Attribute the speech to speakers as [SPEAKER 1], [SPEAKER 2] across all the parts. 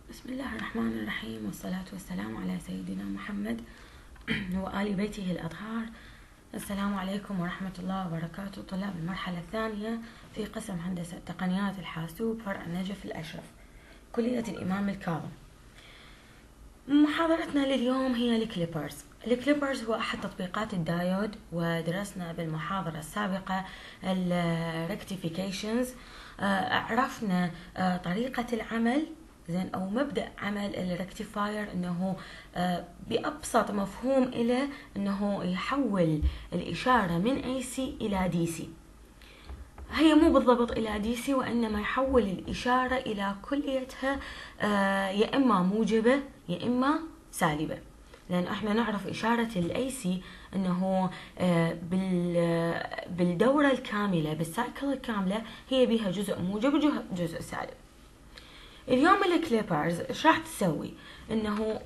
[SPEAKER 1] بسم الله الرحمن الرحيم، والصلاة والسلام على سيدنا محمد وآل بيته الأطهار. السلام عليكم ورحمة الله وبركاته. طلاب المرحلة الثانية في قسم هندسة تقنيات الحاسوب فرع النجف الأشرف، كلية الإمام الكاظم. محاضرتنا لليوم هي الكليبرز. الكليبرز هو أحد تطبيقات الدايود، ودرسنا بالمحاضرة السابقة الريكتيفيكيشنز. عرفنا طريقة العمل زين او مبدأ عمل الريكتيفاير، انه بأبسط مفهوم إلى انه يحول الإشارة من AC إلى DC. هي مو بالضبط إلى DC، وإنما يحول الإشارة إلى كليتها يا إما موجبة يا إما سالبة، لأن احنا نعرف إشارة الAC انه بالدورة الكاملة، بالسايكل الكاملة، هي بها جزء موجب وجزء سالب. اليوم الكليبرز ايش راح تسوي؟ انه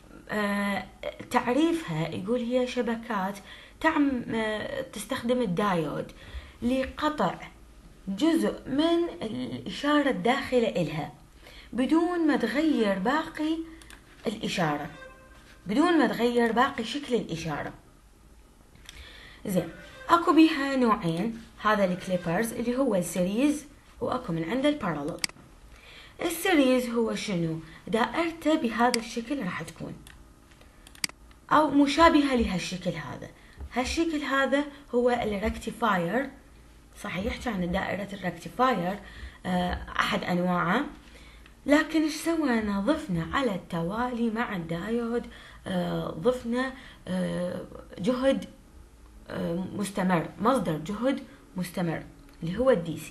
[SPEAKER 1] تعريفها يقول هي شبكات تستخدم الدايود لقطع جزء من الإشارة الداخلة إلها بدون ما تغير باقي الإشارة، بدون ما تغير باقي شكل الإشارة. زين، اكو بيها نوعين، هذا الكليبرز اللي هو السيريز، واكو من عنده البارالل. السيريز هو شنو؟ دائرته بهذا الشكل راح تكون او مشابهة لهالشكل هذا. هالشكل هذا هو الريكتيفاير، صحيح كان دائرة الريكتيفاير احد انواعه، لكن ايش سوينا؟ ضفنا على التوالي مع الدايود ضفنا جهد مستمر، مصدر جهد مستمر اللي هو الديسي.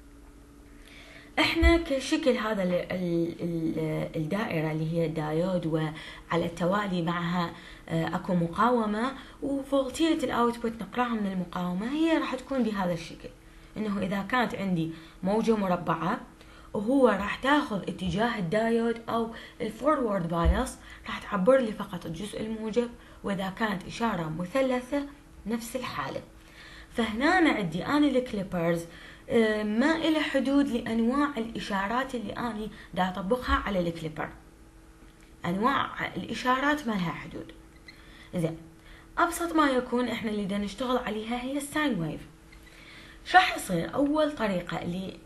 [SPEAKER 1] احنا كشكل هذا الدائرة اللي هي الدايود، وعلى التوالي معها اكو مقاومة وفولتية الاوتبوت نقراها من المقاومة، هي راح تكون بهذا الشكل، انه اذا كانت عندي موجة مربعة وهو راح تاخذ اتجاه الدايود او الفورورد بايس، راح تعبر لي فقط الجزء الموجب، واذا كانت اشارة مثلثة نفس الحالة. فهنا عندي انا الكليبرز ما إلى حدود لأنواع الإشارات اللي أنا دا أطبقها على الكليبر، أنواع الإشارات ما لها حدود. زين، أبسط ما يكون إحنا اللي دا نشتغل عليها هي الساين ويف. راح يصير أول طريقة اللي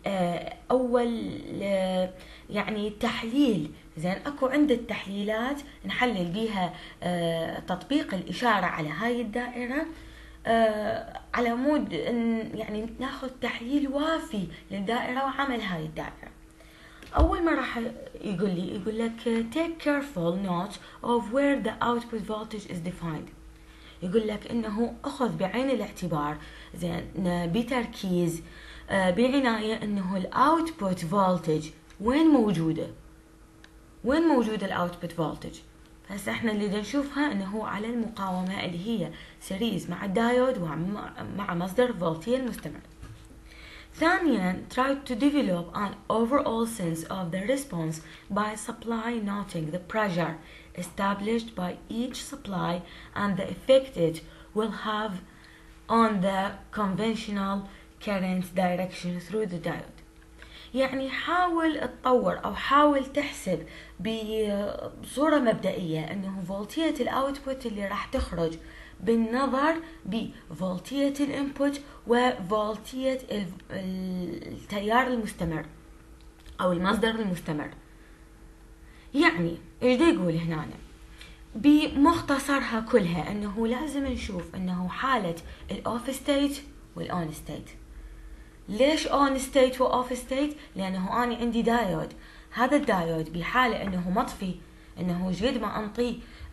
[SPEAKER 1] يعني تحليل. زين، أكو عند التحليلات نحلل بيها تطبيق الإشارة على هاي الدائرة، على مود يعني ناخذ تحليل وافي للدائرة وعمل هاي الدائرة. أول ما راح يقول لك take careful note of where the output voltage is defined. يقول لك إنه أخذ بعين الاعتبار، زين، بتركيز، بعناية، إنه الأوتبوت فولتج وين موجودة، وين موجودة الأوتبوت فولتج. هسه احنا اللي نشوفها انه هو على المقاومة اللي هي سيريز مع الدايود ومع مصدر فولتية المستمر. ثانيا، try to develop an overall sense of the response by supply noting the pressure established by each supply and the effect it will have on the conventional current direction through the diode. يعني حاول تطور او حاول تحسب بصورة مبدئية انه فولتية الاوتبوت اللي راح تخرج بالنظر بفولتية الانبوت وفولتية التيار المستمر او المصدر المستمر. يعني ايش دا يقول هنا؟ بمختصرها كلها انه لازم نشوف انه حالة الاوف ستيت والاون ستيت. ليش اون ستيت واوف ستيت؟ لانه اني عندي دايود، هذا الدايود بحاله انه مطفي، انه جد ما انطيه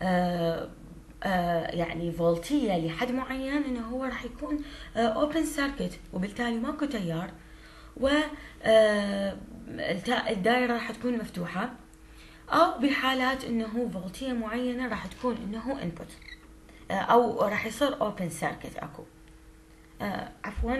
[SPEAKER 1] يعني فولتيه لحد معين، انه هو راح يكون اوبن سيركت، وبالتالي ماكو تيار، و الدائره راح تكون مفتوحه، او بحالات انه فولتيه معينه راح تكون انه انبوت، او راح يصير اوبن سيركت، اكو عفوا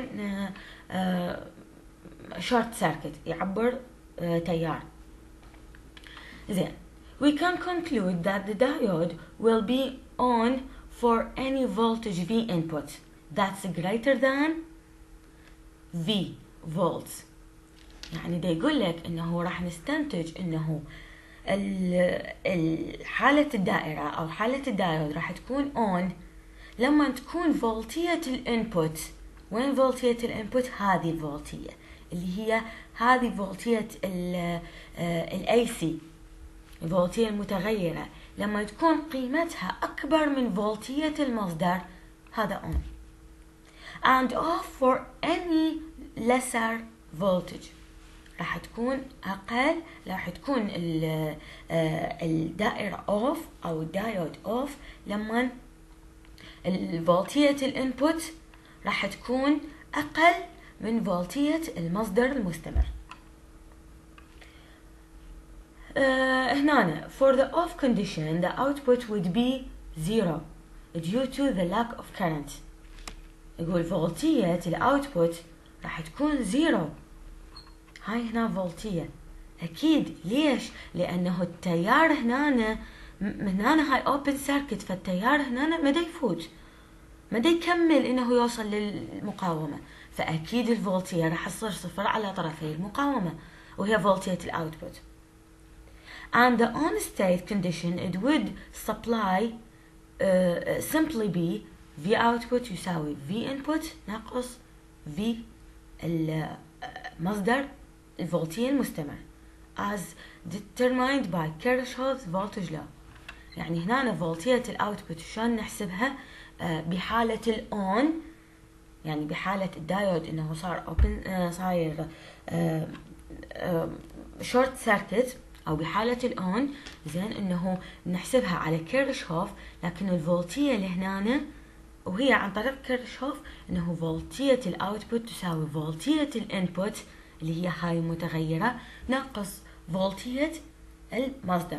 [SPEAKER 1] شورت سيركت يعبر تيار. زين، we can conclude that the diode will be on for any voltage V input that's greater than V volts. يعني دا يقول لك انه راح نستنتج انه حالة الدائرة أو حالة الدايود راح تكون on لما تكون فولتية الانبوت. وين فولتية الانبوت؟ هذه الفولتية اللي هي هذه فولتية الاي سي، الفولتية المتغيرة، لما تكون قيمتها أكبر من فولتية المصدر هذا on. and off for any lesser voltage، راح تكون أقل، راح تكون الدائرة off أو الدايود off لما الفولتية الانبوت راح تكون أقل من فولتية المصدر المستمر. هنا for the off condition the output would be 0 due to the lack of current. يقول فولتية الاوتبوت راح تكون 0. هاي هنا فولتية أكيد. ليش؟ لأنه التيار هنا هاي open circuit، فالتيار هنا ما دا يفوت، ما دا يكمل إنه يوصل للمقاومة، فأكيد الفولتية راح تصير 0 على طرفي المقاومة وهي فولتية الأوتبوت. and the on state condition it would supply simply be V output يساوي V input ناقص V المصدر الفولتية المستمر as determined by Kirchhoff's voltage law. يعني هنا فولتية الاوتبوت شلون نحسبها؟ بحالة الأون، يعني بحالة الدايود انه صار اوبن، صاير شورت سيركت، او بحالة الأون زين انه نحسبها على كيرشهوف، لكن الفولتية اللي هنا وهي عن طريق كيرشهوف انه فولتية الاوتبوت تساوي فولتية الانبوت اللي هي هاي المتغيرة ناقص فولتية المصدر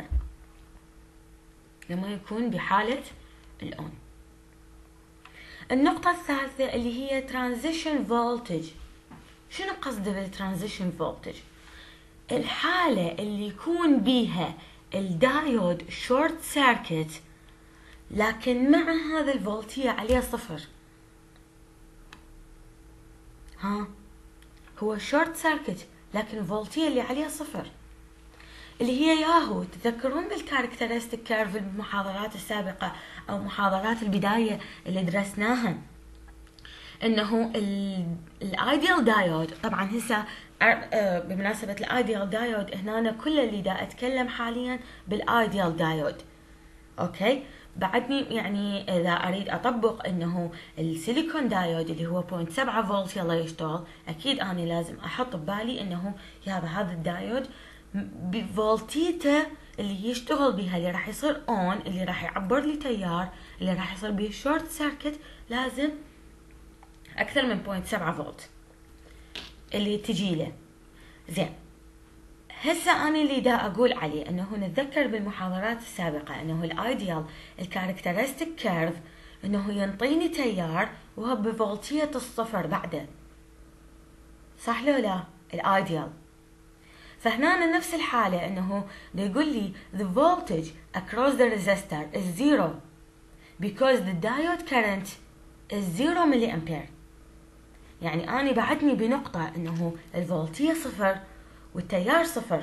[SPEAKER 1] لما يكون بحالة الأون. النقطة الثالثة اللي هي transition voltage. شنو قصده بالترانزيشن فولتج؟ الحالة اللي يكون بيها الدايود شورت سيركت لكن مع هذا الفولتية عليه 0. هو شورت سيركت لكن الفولتية اللي عليه 0 اللي هي ياهو. تذكرون بالكاركترستيك كيرف بالمحاضرات السابقة أو محاضرات البداية اللي درسناها انه الايديال دايود. طبعا هسه بمناسبة الايديال دايود هنا كل اللي دا اتكلم حاليا بالايديال دايود. اوكي، بعدني يعني اذا اريد اطبق انه السيليكون دايود اللي هو 0.7 فولت يلا يشتغل، اكيد انا لازم احط ببالي انه هذا الدايود بفولتيته اللي يشتغل بها، اللي راح يصير اون، اللي راح يعبر لي تيار، اللي راح يصير به شورت سيركت، لازم اكثر من 0.7 فولت اللي تجي له. زين، هسه انا اللي دا اقول عليه انه نتذكر بالمحاضرات السابقة انه الايديال الكاركترستيك كيرف انه ينطيني تيار وهو بفولتية 0 بعده، صح لو لا؟ الايديال. فهنا نفس الحالة انه دا يقول لي the voltage across the resistor is 0 because the diode current is 0 ملي امبير. يعني أنا بعدني بنقطة إنه الفولتية 0 والتيار 0.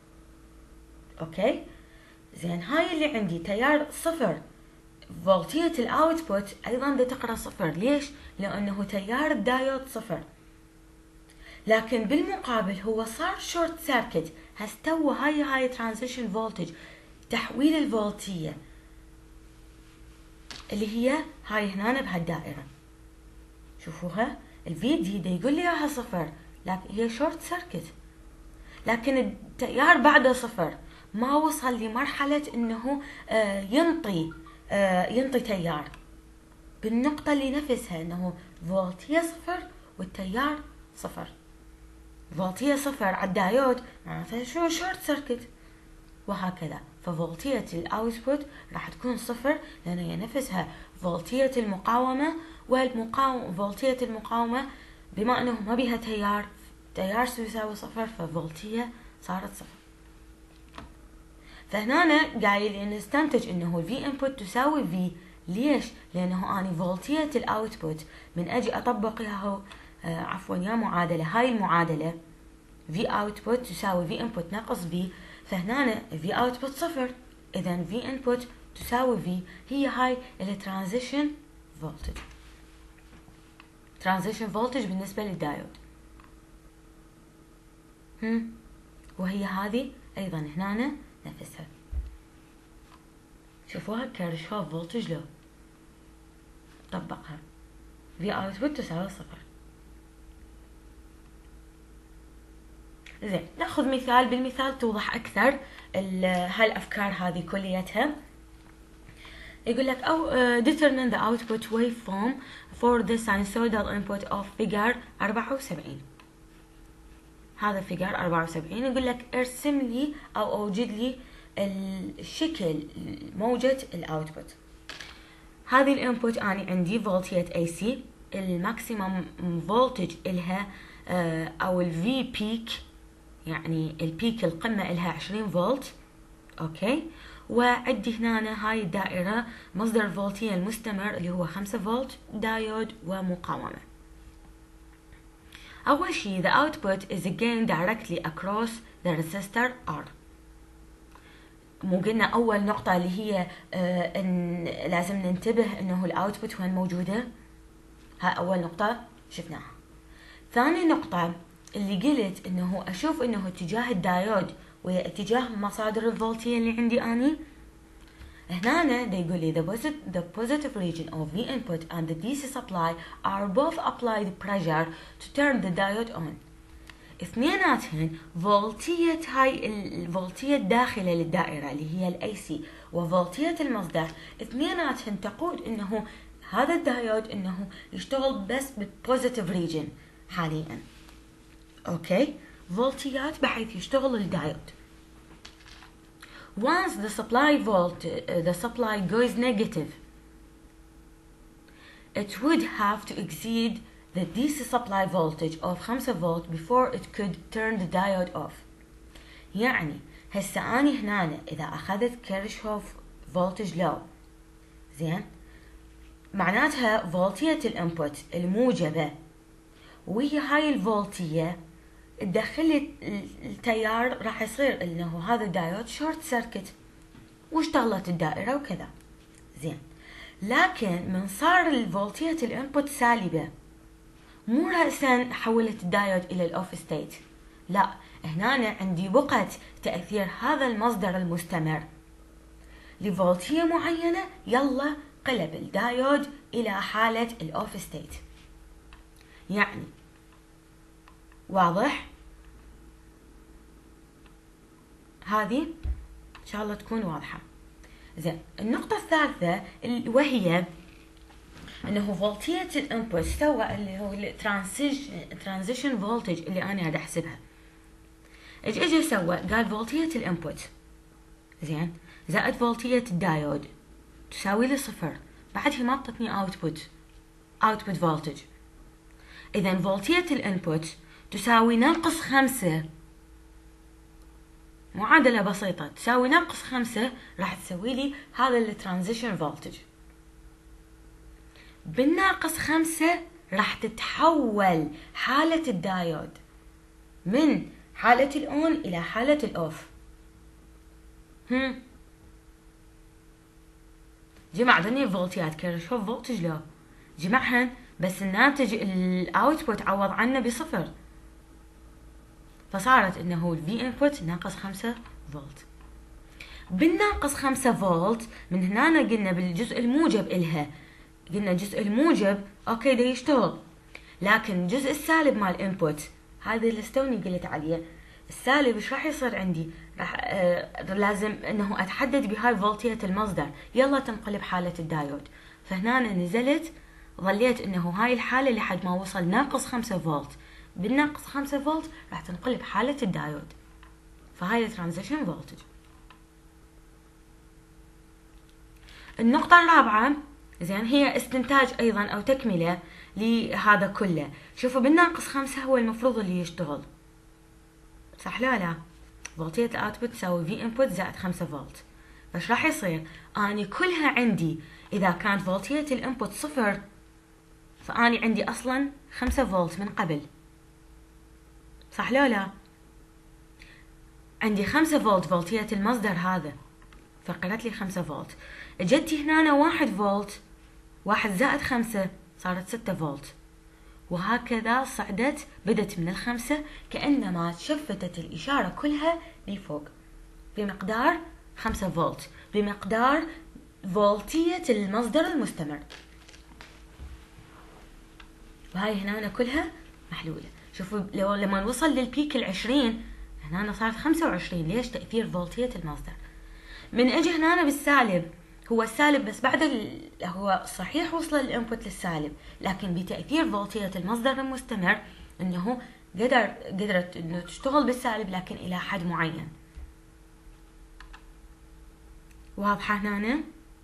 [SPEAKER 1] أوكي، زين، هاي اللي عندي تيار 0، فولتية الأوتبوت أيضا دا تقرأ 0. ليش؟ لأنه تيار الدايود 0. لكن بالمقابل هو صار شورت سيركت، هستوى هاي ترانزيشن فولتج، تحويل الفولتية اللي هي هاي هنا بهالدائرة. شوفوها الفيديو دا يقول لي اياها 0 لكن هي شورت سيركت، لكن التيار بعده 0، ما وصل لمرحلة انه ينطي تيار بالنقطة اللي نفسها انه فولتية 0 والتيار 0. فولتية 0 على الدايود معناتها شو؟ شورت سيركت، وهكذا. ففولتية الاوتبوت راح تكون 0 لان هي نفسها فولتية المقاومة، فولتية المقاومة بما انه ما بيها تيار يساوي 0، ففولتية صارت 0. فهنا قايل نستنتج انه V input تساوي V. ليش؟ لانه اني فولتية الاوتبوت من اجي اطبق يا معادلة، هاي المعادلة V output تساوي V input ناقص V، فهنا في اوتبوت صفر، اذا في انبوت تساوي في، هي هاي الترانزيشن فولتج. ترانزيشن فولتج بالنسبة للدايود. وهي هذه ايضا هنا نفسها. شوفوها كيرشهوف فولتج لو طبقها، في اوتبوت تساوي صفر. زين، ناخذ مثال، بالمثال توضح اكثر هالافكار هذه كليتها. يقول لك أو determine the output waveform for the sinusoidal input of figure 74. هذا figure 74 يقول لك ارسم لي أو أوجد لي الشكل موجة الاوتبوت. هذه الانبوت أنا عندي فولتية AC، الماكسيمم فولتج إلها أو الفي بيك، يعني البيك القمة إلها 20 فولت. أوكي، وعندي هنا هاي الدائرة مصدر الفولتية المستمر اللي هو 5 فولت، دايود ومقاومة. أول شيء the output is gained directly across the resistor R. مو قلنا أول نقطة اللي هي إن لازم ننتبه إنه الأوتبوت وين موجودة؟ ها أول نقطة شفناها. ثاني نقطة اللي قلت إنه أشوف إنه اتجاه الدايود واتجاه مصادر الفولتية اللي عندي أني. هنا دا يقول لي the positive region of the input and the DC supply are both applied pressure to turn the diode on. اثنيناتهن فولتية، هاي الفولتية الداخلة للدائرة اللي هي الاي سي وفولتية المصدر، اثنيناتهن تقود انه هذا الدايود انه يشتغل بس بالبوزيتيف ريجن حاليا. اوكي، فولتيات بحيث يشتغل الدايود. Once the supply goes negative, it would have to exceed the DC supply voltage of 5 volt before it could turn the diode off. يعني هسه أني هنا إذا أخذت كيرشهوف فولتج لو، زين، معناتها فولتية الانبوت الموجبة وهي هاي الفولتية تدخل التيار، راح يصير انه هذا الدايود شورت سيركت واشتغلت الدائرة وكذا. زين، لكن من صار الفولتية الانبوت سالبة، مو رأسا حولت الدايود الى الاوف ستيت، لا، هنا عندي وقت تأثير هذا المصدر المستمر لفولتية معينة، يلا قلب الدايود الى حالة الاوف ستيت. يعني واضح؟ هذه ان شاء الله تكون واضحة. زين، النقطة الثالثة وهي انه فولتية الانبوت سوى اللي هو الترانزيشن فولتج اللي انا قاعد احسبها. اجى سوى قال فولتية الانبوت، زين، زائد فولتية الدايود تساوي لي صفر، بعدها ما اعطتني اوتبوت فولتج. اذا فولتية الانبوت تساوي ناقص 5. معادلة بسيطة، تساوي ناقص 5 راح تسوي لي هذا الترانزيشن فولتج. بالناقص 5 راح تتحول حالة الدايود من حالة الأون إلى حالة الأوف. جمع ذني الفولتيات كيرشهوف فولتج لو جمعهن، بس الناتج الأوتبوت عوض عنه بصفر، فصارت انه الفي انبوت ناقص 5 فولت. بالناقص 5 فولت من هنا قلنا بالجزء الموجب إلها، قلنا الجزء الموجب اوكي دا يشتغل، لكن الجزء السالب مال الانبوت هذا اللي استوني قلت عليه، السالب ايش راح يصير عندي؟ راح لازم انه اتحدد بهاي فولتية المصدر، يلا تنقلب حالة الدايود. فهنا نزلت ظليت انه هاي الحالة لحد ما وصل ناقص 5 فولت، بالناقص 5 فولت راح تنقلب حالة الدايود، فهاي الترانزيشن فولتج. النقطة الرابعة، زين، هي استنتاج ايضا او تكملة لهذا كله. شوفوا بالناقص 5 هو المفروض اللي يشتغل، صح لا؟ فولتية الاوتبوت تساوي في انبوت زائد 5 فولت. فايش راح يصير؟ اني كلها عندي اذا كانت فولتية الانبوت صفر، فاني عندي اصلا 5 فولت من قبل، صح لا؟ عندي 5 فولت، فولتية المصدر هذا فقرت لي 5 فولت. اجتي هنا 1 فولت، 1 زائد 5 صارت 6 فولت، وهكذا صعدت، بدت من ال5 كأنما شفتت الإشارة كلها لفوق بمقدار 5 فولت، بمقدار فولتية المصدر المستمر. وهاي هنا كلها محلولة. شوفوا لو لما نوصل للبيك ال20 هنا صارت 25. ليش؟ تأثير فولتية المصدر. من اجي هنا بالسالب، هو السالب بس بعد هو صحيح وصل الانبوت للسالب، لكن بتأثير فولتية المصدر المستمر انه قدرت انه تشتغل بالسالب لكن الى حد معين. واضحة هنا؟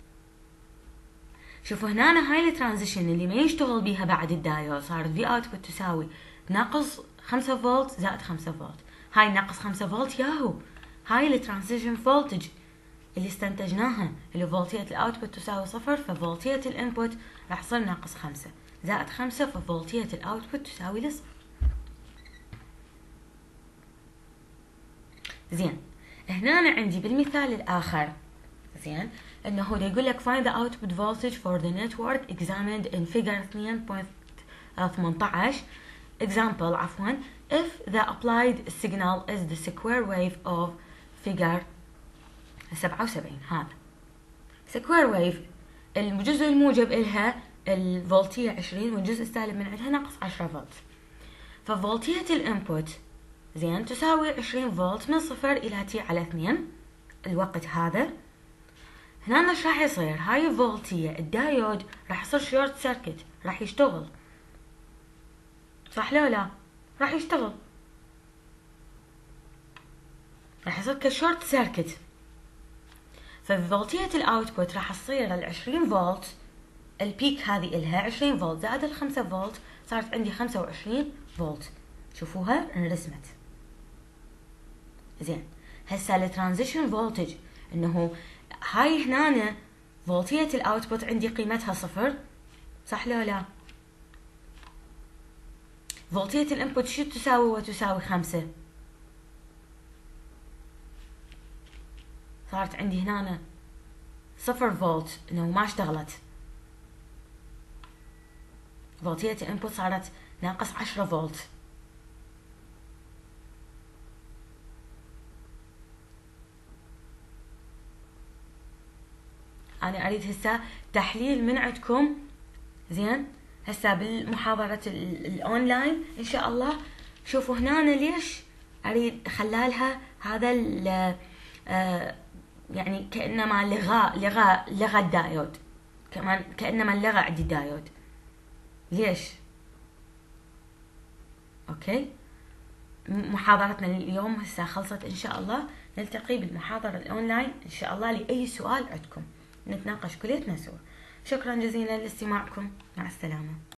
[SPEAKER 1] شوفوا هنا هاي الترانزيشن اللي ما يشتغل بيها بعد الدايود، صارت في اوتبوت تساوي ناقص 5 فولت زائد 5 فولت. هاي ناقص 5 فولت ياهو، هاي الترانزيشن فولتج اللي استنتجناها، اللي فولتية الاوتبوت تساوي 0، ففولتية الانبوت راح تصير ناقص 5 زائد 5، ففولتية الاوتبوت تساوي 0. زين، هنا أنا عندي بالمثال الآخر زين انه يقول لك find the output voltage for the network examined in figure 2.18 example عفوا if the applied signal is the square wave of figure 77. هذا square wave، الجزء الموجب إلها الفولتية 20 والجزء السالب من عندها ناقص 10 فولت. ففولتية الانبوت زين تساوي 20 فولت من 0 إلى t على 2 الوقت هذا. هنا ايش راح يصير؟ هاي الفولتية الدايود راح يصير شورت سيركت، راح يشتغل، صح لو لا؟ راح يشتغل، راح يصير كشورت سيركت. ففولتية الاوتبوت راح تصير 20 فولت، البيك هذه إلها 20 فولت زائد 5 فولت، صارت عندي 25 فولت. شوفوها انرسمت. زين، هسه الترانزيشن فولتج انه هاي هنا فولتية الاوتبوت عندي قيمتها 0، صح لو لا؟ فولتية الانبوت شو تساوي؟ وتساوي 5. صارت عندي هنا 0 فولت انه ما اشتغلت. فولتية الانبوت صارت ناقص 10 فولت. أنا أريد هسه تحليل من عندكم. زين، هسه بالمحاضرة الأونلاين إن شاء الله. شوفوا هنا أنا ليش أريد خلالها هذا يعني كأنما لغى الدايود، كمان كأنما لغى عندي الدايود. ليش؟ أوكي، محاضرتنا اليوم هسه خلصت إن شاء الله. نلتقي بالمحاضرة الأونلاين إن شاء الله. لأي سؤال عندكم نتناقش كليتنا سوا. شكرا جزيلا لاستماعكم، مع السلامة.